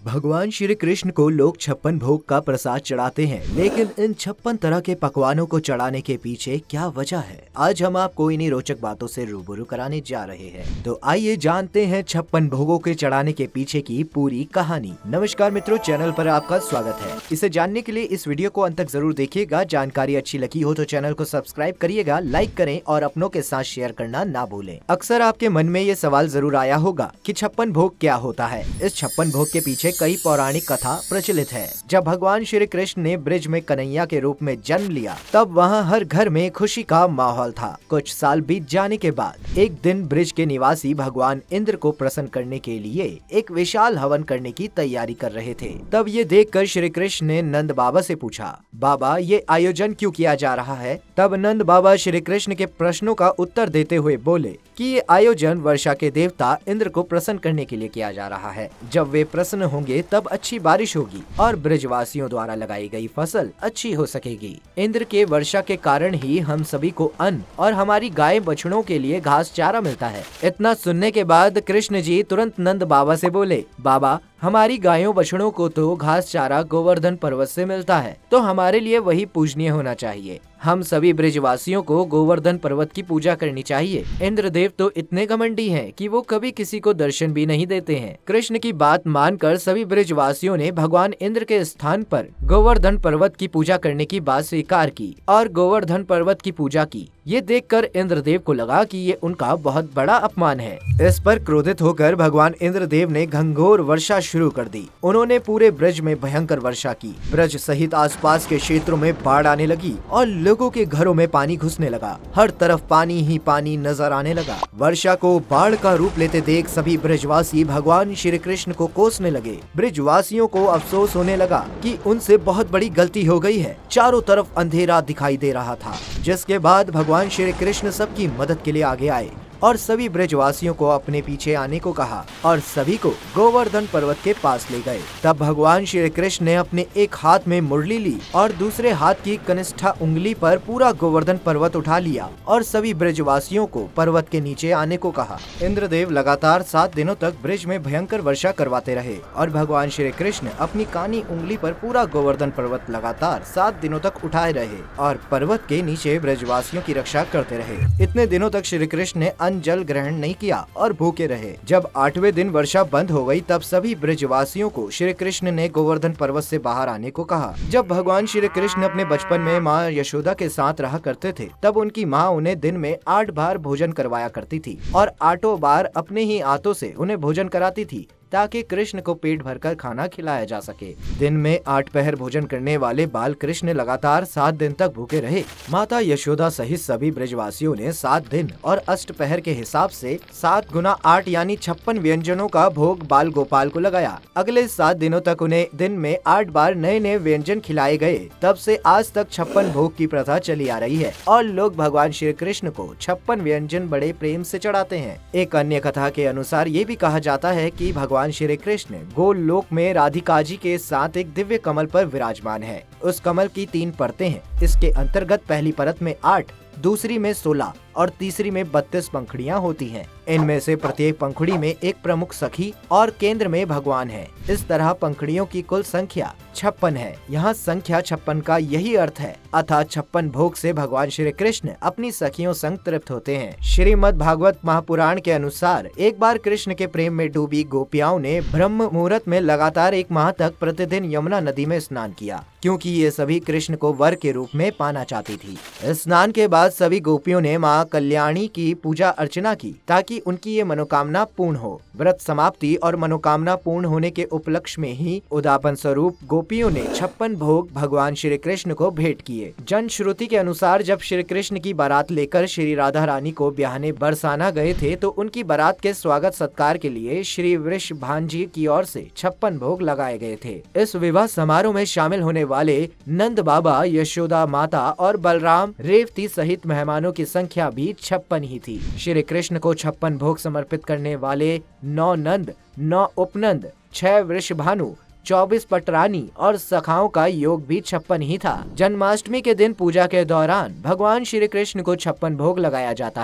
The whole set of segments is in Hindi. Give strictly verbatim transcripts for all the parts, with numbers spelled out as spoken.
भगवान श्री कृष्ण को लोग छप्पन भोग का प्रसाद चढ़ाते हैं, लेकिन इन छप्पन तरह के पकवानों को चढ़ाने के पीछे क्या वजह है? आज हम आपको इन्हीं रोचक बातों से रूबरू कराने जा रहे हैं। तो आइए जानते हैं छप्पन भोगों के चढ़ाने के पीछे की पूरी कहानी। नमस्कार मित्रों, चैनल पर आपका स्वागत है। इसे जानने के लिए इस वीडियो को अंत तक जरूर देखिएगा। जानकारी अच्छी लगी हो तो चैनल को सब्सक्राइब करिएगा, लाइक करें और अपनों के साथ शेयर करना ना भूलें। अक्सर आपके मन में ये सवाल जरूर आया होगा कि छप्पन भोग क्या होता है। इस छप्पन भोग के पीछे कई पौराणिक कथा प्रचलित है। जब भगवान श्री कृष्ण ने ब्रिज में कन्हैया के रूप में जन्म लिया, तब वहाँ हर घर में खुशी का माहौल था। कुछ साल बीत जाने के बाद एक दिन ब्रिज के निवासी भगवान इंद्र को प्रसन्न करने के लिए एक विशाल हवन करने की तैयारी कर रहे थे। तब ये देखकर श्री कृष्ण ने नंद बाबा से पूछा, बाबा ये आयोजन क्यों किया जा रहा है? तब नंद बाबा श्री कृष्ण के प्रश्नों का उत्तर देते हुए बोले कि ये आयोजन वर्षा के देवता इंद्र को प्रसन्न करने के लिए किया जा रहा है। जब वे प्रसन्न होंगे तब अच्छी बारिश होगी और ब्रजवासियों द्वारा लगाई गई फसल अच्छी हो सकेगी। इंद्र के वर्षा के कारण ही हम सभी को अन्न और हमारी गाय बछड़ों के लिए घास चारा मिलता है। इतना सुनने के बाद कृष्ण जी तुरंत नंद बाबा से बोले, बाबा हमारी गायों बछड़ों को तो घास चारा गोवर्धन पर्वत से मिलता है, तो हमारे लिए वही पूजनीय होना चाहिए। हम सभी ब्रजवासियों को गोवर्धन पर्वत की पूजा करनी चाहिए। इंद्रदेव तो इतने घमंडी हैं कि वो कभी किसी को दर्शन भी नहीं देते हैं। कृष्ण की बात मानकर सभी ब्रजवासियों ने भगवान इंद्र के स्थान पर गोवर्धन पर्वत की पूजा करने की बात स्वीकार की और गोवर्धन पर्वत की पूजा की। ये देखकर इंद्रदेव को लगा कि ये उनका बहुत बड़ा अपमान है। इस पर क्रोधित होकर भगवान इंद्रदेव ने घंघोर वर्षा शुरू कर दी। उन्होंने पूरे ब्रज में भयंकर वर्षा की। ब्रज सहित आसपास के क्षेत्रों में बाढ़ आने लगी और लोगों के घरों में पानी घुसने लगा। हर तरफ पानी ही पानी नजर आने लगा। वर्षा को बाढ़ का रूप लेते देख सभी ब्रजवासी भगवान श्री कृष्ण को कोसने लगे। ब्रजवासियों को अफसोस होने लगा कि उनसे बहुत बड़ी गलती हो गई है। चारों तरफ अंधेरा दिखाई दे रहा था, जिसके बाद भगवान श्री कृष्ण सबकी मदद के लिए आगे आए और सभी ब्रजवासियों को अपने पीछे आने को कहा और सभी को गोवर्धन पर्वत के पास ले गए। तब भगवान श्री कृष्ण ने अपने एक हाथ में मुरली ली और दूसरे हाथ की कनिष्ठा उंगली पर पूरा गोवर्धन पर्वत उठा लिया और सभी ब्रजवासियों को पर्वत के नीचे आने को कहा। इंद्रदेव लगातार सात दिनों तक ब्रिज में भयंकर वर्षा करवाते रहे और भगवान श्री कृष्ण अपनी कानी उंगली पर पूरा गोवर्धन पर्वत लगातार सात दिनों तक उठाए रहे और पर्वत के नीचे ब्रजवासियों की रक्षा करते रहे। इतने दिनों तक श्री कृष्ण ने अन्न जल ग्रहण नहीं किया और भूखे रहे। जब आठवें दिन वर्षा बंद हो गई, तब सभी ब्रजवासियों को श्री कृष्ण ने गोवर्धन पर्वत से बाहर आने को कहा। जब भगवान श्री कृष्ण अपने बचपन में माँ यशोदा के साथ रहा करते थे, तब उनकी माँ उन्हें दिन में आठ बार भोजन करवाया करती थी और आठों बार अपने ही हाथों से उन्हें भोजन कराती थी ताकि कृष्ण को पेट भरकर खाना खिलाया जा सके। दिन में आठ पहर भोजन करने वाले बाल कृष्ण लगातार सात दिन तक भूखे रहे। माता यशोदा सहित सभी ब्रजवासियों ने सात दिन और अष्ट पहर के हिसाब से सात गुना आठ यानी छप्पन व्यंजनों का भोग बाल गोपाल को लगाया। अगले सात दिनों तक उन्हें दिन में आठ बार नए नए व्यंजन खिलाए गए। तब से आज तक छप्पन भोग की प्रथा चली आ रही है और लोग भगवान श्री कृष्ण को छप्पन व्यंजन बड़े प्रेम से चढ़ाते हैं। एक अन्य कथा के अनुसार ये भी कहा जाता है कि भगवान श्री कृष्ण गोल लोक में राधिका जी के साथ एक दिव्य कमल पर विराजमान है। उस कमल की तीन परतें हैं। इसके अंतर्गत पहली परत में आठ, दूसरी में सोलह और तीसरी में बत्तीस पंखुड़ियाँ होती हैं। इनमें से प्रत्येक पंखुड़ी में एक प्रमुख सखी और केंद्र में भगवान है। इस तरह पंखुड़ियों की कुल संख्या छप्पन है। यहाँ संख्या छप्पन का यही अर्थ है, अर्थात छप्पन भोग से भगवान श्री कृष्ण अपनी सखियों संग तृप्त होते हैं। श्रीमद् भागवत महापुराण के अनुसार एक बार कृष्ण के प्रेम में डूबी गोपियाओं ने ब्रह्म मुहूर्त में लगातार एक माह तक प्रतिदिन यमुना नदी में स्नान किया, क्योंकि ये सभी कृष्ण को वर के रूप में पाना चाहती थी। स्नान के बाद सभी गोपियों ने माँ कल्याणी की पूजा अर्चना की ताकि उनकी ये मनोकामना पूर्ण हो। व्रत समाप्ति और मनोकामना पूर्ण होने के उपलक्ष्य में ही उदापन स्वरूप गोपियों ने छप्पन भोग भगवान श्री कृष्ण को भेंट किए। जन श्रुति के अनुसार जब श्री कृष्ण की बारात लेकर श्री राधा रानी को ब्याहने बरसाना गए थे, तो उनकी बारात के स्वागत सत्कार के लिए श्री वृषभान जी की ओर से छप्पन भोग लगाए गए थे। इस विवाह समारोह में शामिल होने वाले नंद बाबा, यशोदा माता और बलराम, रेवती सहित मेहमानों की संख्या भी छप्पन ही थी। श्री कृष्ण को छप्पन भोग समर्पित करने वाले नौ नंद, नौ उपनंद, छह वृषभानु, चौबीस पटरानी और सखाओं का योग भी छप्पन ही था। जन्माष्टमी के दिन पूजा के दौरान भगवान श्री कृष्ण को छप्पन भोग लगाया जाता है।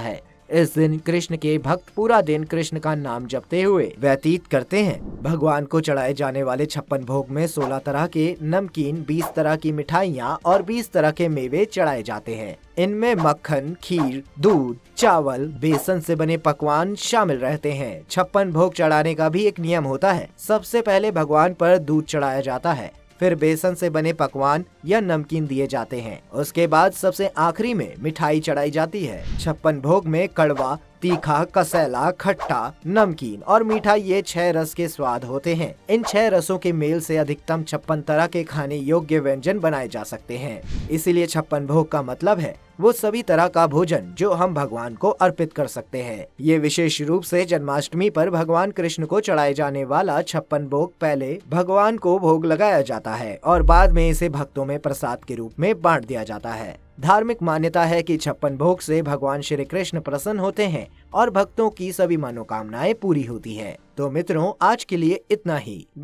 इस दिन कृष्ण के भक्त पूरा दिन कृष्ण का नाम जपते हुए व्यतीत करते हैं। भगवान को चढ़ाए जाने वाले छप्पन भोग में सोलह तरह के नमकीन, बीस तरह की मिठाइयाँ और बीस तरह के मेवे चढ़ाए जाते हैं। इनमें मक्खन, खीर, दूध, चावल, बेसन से बने पकवान शामिल रहते हैं। छप्पन भोग चढ़ाने का भी एक नियम होता है। सबसे पहले भगवान पर दूध चढ़ाया जाता है, फिर बेसन से बने पकवान या नमकीन दिए जाते हैं। उसके बाद सबसे आखिरी में मिठाई चढ़ाई जाती है। छप्पन भोग में कड़वा, तीखा, कसैला, खट्टा, नमकीन और मीठा ये छह रस के स्वाद होते हैं। इन छह रसों के मेल से अधिकतम छप्पन तरह के खाने योग्य व्यंजन बनाए जा सकते हैं। इसीलिए छप्पन भोग का मतलब है वो सभी तरह का भोजन जो हम भगवान को अर्पित कर सकते हैं। ये विशेष रूप से जन्माष्टमी पर भगवान कृष्ण को चढ़ाए जाने वाला छप्पन भोग पहले भगवान को भोग लगाया जाता है और बाद में इसे भक्तों में प्रसाद के रूप में बांट दिया जाता है। धार्मिक मान्यता है कि छप्पन भोग से भगवान श्री कृष्ण प्रसन्न होते हैं और भक्तों की सभी मनोकामनाएं पूरी होती है। तो मित्रों, आज के लिए इतना ही।